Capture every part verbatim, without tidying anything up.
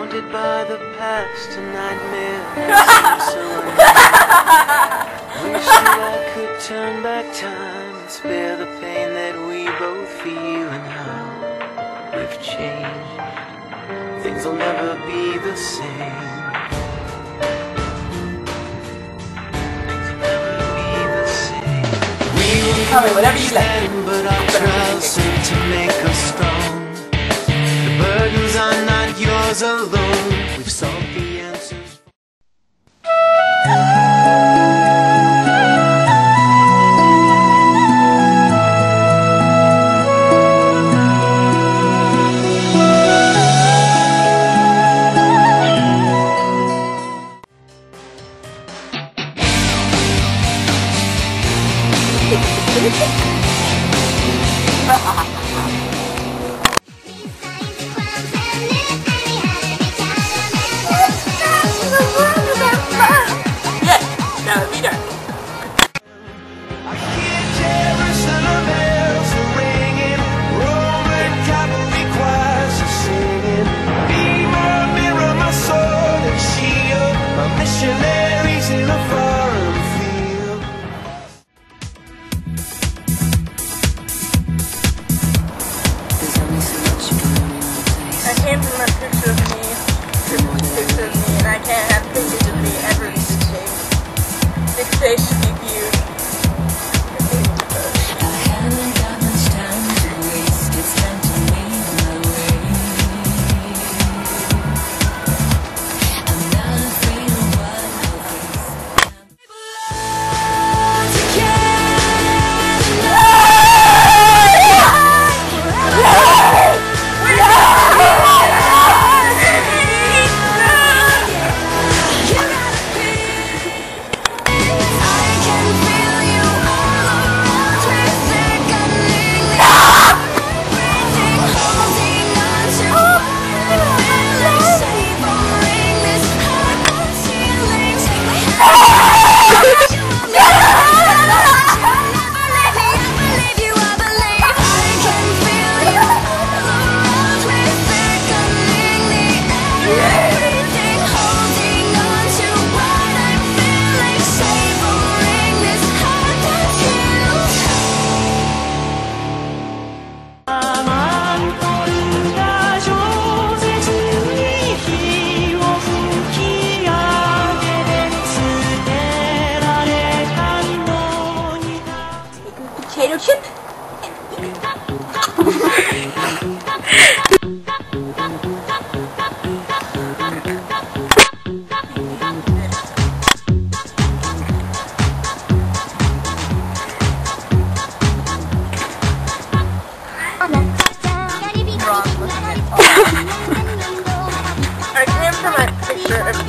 haunted by the past and nightmares. Wish that I could turn back time and spare the pain that we both feel, and how we've changed. Things will never be the same. Things will never be the same. We will Tell me whatever you like. but our trials serve to make us strong. The burdens are not yours alone. We've solved the answers. They should be viewed. Potato chip? I came for my picture of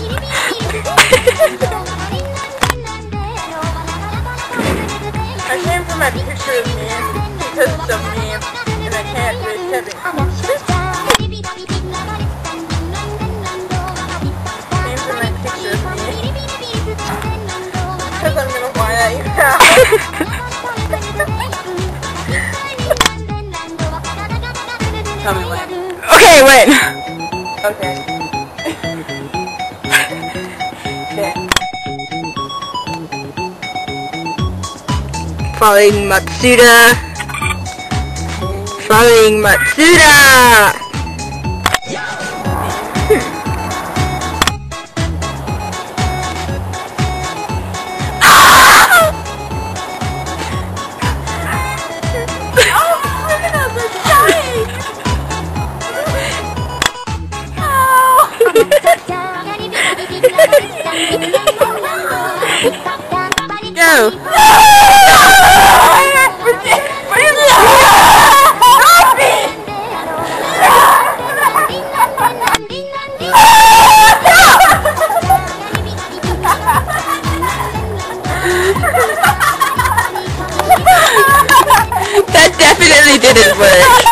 I came for my picture of me because it's of me, and I can't do it Kevin. Came for my picture of me because I'm gonna whine at you now. Tell me when. Okay, when? Okay. Okay. Following Matsuda. Following Matsuda. Go. That definitely didn't work.